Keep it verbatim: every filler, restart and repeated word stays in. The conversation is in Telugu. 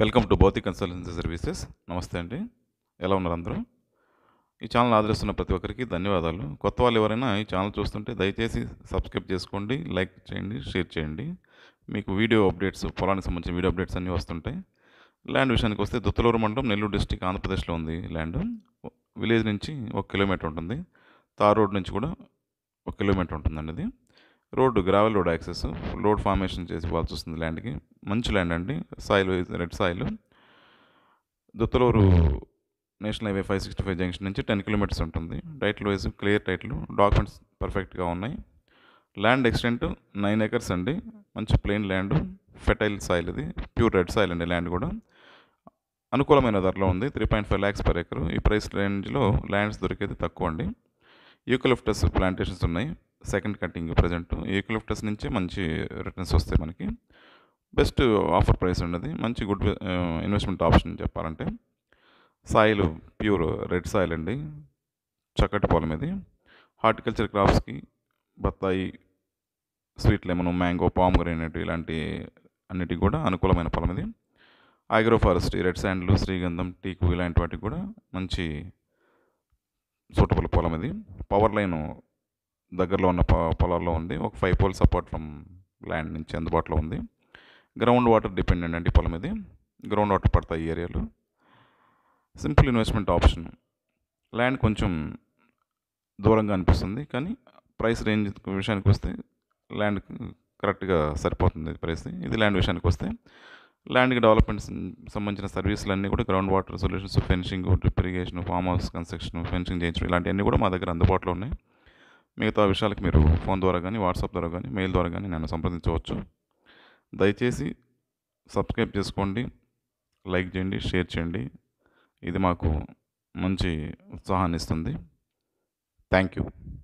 Welcome to Bhautik consultancy services. నమస్తే అండి, ఎలా ఉన్నారు అందరూ? ఈ ఛానల్ ఆదరిస్తున్న ప్రతి ఒక్కరికి ధన్యవాదాలు. కొత్త వాళ్ళు ఎవరైనా ఈ ఛానల్ చూస్తుంటే దయచేసి సబ్స్క్రైబ్ చేసుకోండి, లైక్ చేయండి, షేర్ చేయండి. మీకు వీడియో అప్డేట్స్, పొలానికి సంబంధించిన వీడియో అప్డేట్స్ అన్నీ వస్తుంటాయి. ల్యాండ్ విషయానికి వస్తే దుత్తలూరు మండలం, నెల్లూరు డిస్టిక్, ఆంధ్రప్రదేశ్లో ఉంది ల్యాండ్. విలేజ్ నుంచి ఒక కిలోమీటర్ ఉంటుంది. తార్ రోడ్ నుంచి కూడా ఒక కిలోమీటర్ ఉంటుందండి. ఇది road gravel road access. Load formation చేసి ఇవ్వాల్సి వస్తుంది ల్యాండ్కి. మంచి ల్యాండ్ అండి, soil red soil. Duttaluru national highway five sixty five junction నుంచి టెన్ కిలోమీటర్స్ ఉంటుంది. Title wise clear title, documents పర్ఫెక్ట్గా ఉన్నాయి. ల్యాండ్ ఎక్స్టెంట్ నైన్ ఎకర్స్ అండి. మంచి ప్లెయిన్ ల్యాండ్, ఫెటైల్ సాయిల్. ఇది ప్యూర్ రెడ్ సాయిల్ అండి. ల్యాండ్ కూడా అనుకూలమైన ధరలో ఉంది. Three point five lakhs per acre. ఈ ప్రైస్ రేంజ్లో ల్యాండ్స్ దొరికేది తక్కువ అండి. యూకలిప్టస్ ప్లాంటేషన్స్ ఉన్నాయి. Second cutting present. యూకలిప్టస్ నుంచే మంచి రిటర్న్స్ వస్తాయి మనకి. బెస్ట్ ఆఫర్ ప్రైస్ ఉన్నది. మంచి గుడ్ ఇన్వెస్ట్మెంట్ ఆప్షన్ చెప్పాలంటే. సాయిల్ ప్యూర్ రెడ్ సాయిల్ అండి, చక్కటి పొలం ఇది. హార్టికల్చర్ క్రాప్స్కి బత్తాయి, sweet lemon, mango, pomegranate ఇలాంటి అన్నిటికి కూడా అనుకూలమైన పొలం ఇది. ఆగ్రో ఫారెస్ట్రీ, రెడ్ శాండ్లు, శ్రీగంధం, టీకు ఇలాంటి వాటికి కూడా మంచి సూటబుల్ పొలం ఇది. పవర్ లైన్ దగ్గరలో ఉన్న పొలాల్లో ఉంది. ఒక five pole support from land నుంచి అందుబాటులో ఉంది. గ్రౌండ్ వాటర్ డిపెండెంట్ అండి పొలం ఇది. గ్రౌండ్ వాటర్ పడతాయి ఈ ఏరియాలో. Simple investment option. ల్యాండ్ కొంచెం దూరంగా అనిపిస్తుంది, కానీ ప్రైస్ రేంజ్ విషయానికి వస్తే ల్యాండ్ కరెక్ట్గా సరిపోతుంది ప్రైస్. ఇది ల్యాండ్ విషయానికి వస్తే ల్యాండ్కి డెవలప్మెంట్స్ సంబంధించిన సర్వీసులు అన్నీ కూడా ground water solutions, fencing, drip irrigation, farm house construction, fencing చేయించడం ఇలాంటివన్నీ కూడా మా దగ్గర అందుబాటులో ఉన్నాయి. మిగతా విషయాలకు మీరు ఫోన్ ద్వారా కానీ, వాట్సాప్ ద్వారా కానీ, మెయిల్ ద్వారా కానీ నన్ను సంప్రదించవచ్చు. దయచేసి సబ్స్క్రైబ్ చేసుకోండి, లైక్ చేయండి, షేర్ చేయండి. ఇది మాకు మంచి ఉత్సాహాన్ని ఇస్తుంది. Thank you.